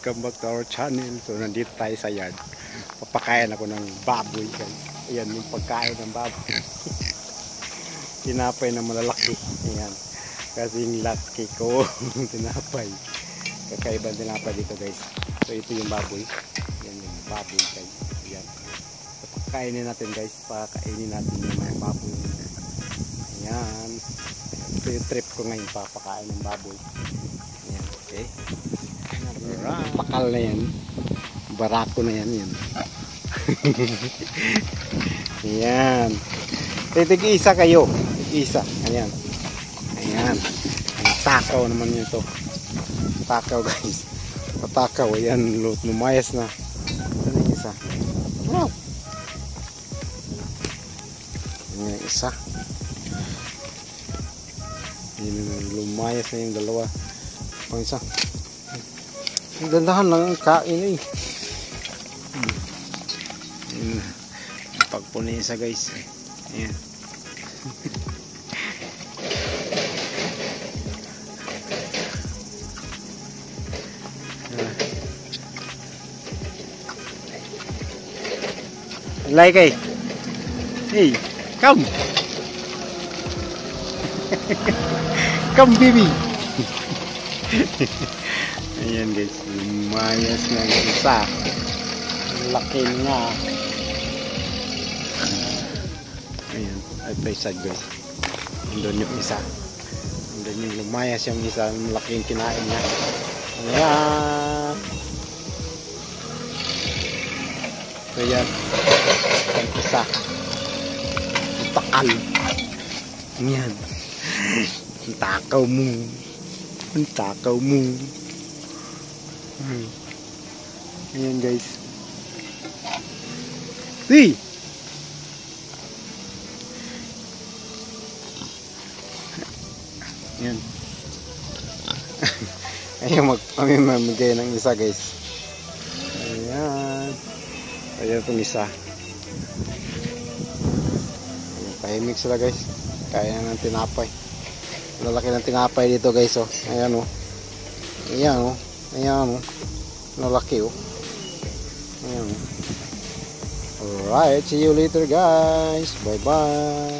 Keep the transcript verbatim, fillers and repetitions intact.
welcome back to our channel. So nandito tayo sa yard. Papakain ako ng baboy guys. Ayan yung pagkain ng baboy. Tinapay na malalaki. Ayan. Kasi yung laki ko tinapay. Kakaibang tinapay dito guys. So ito yung baboy. Ayan yung baboy guys. Ayan. So pakainin natin guys. Pakainin natin yung mga baboy. Ayan. Ito yung trip ko ngayon. Papakain ng baboy. Ayan. Okay. Pakal na yan. Barako na yan. Yan. Ayan. Titig-isa kayo. Titig-isa. Ayan. Ayan. Takaw naman yun ito. Takaw guys. Patakaw. Ayan. Lumayas na. Ito na yung isa. Wow. Ayan yung isa. Ayan. Lumayas na yung dalawa. Ang isa. Dandahan lang ang kain eh. Hmm. Pagpunin isa guys. Ayan. Like eh. Hey, come. Come baby. Ayan guys, lumayas na yung isa. Laki nga. Ayan, at pa isa guys. Andun yung isa. Andun yung lumayas yung isa. Malaki yung kinain niya. Ayan. So yan. Ang isa. Ang takal. Ayan. Ang takaw mo. Ang takaw mo. Hmm. Ayan guys. Hey! Ayan. Ayan magpamimamigay ng isa guys. Ayan. Ayan itong isa. Ayan, tahimik sila guys. Kaya ng tinapay. Lalaki ng tinapay dito guys oh. Ayan oh. Ayan oh. Ayan oh. Nalaki oh. Ayan oh. Alright, see you later guys. Bye bye.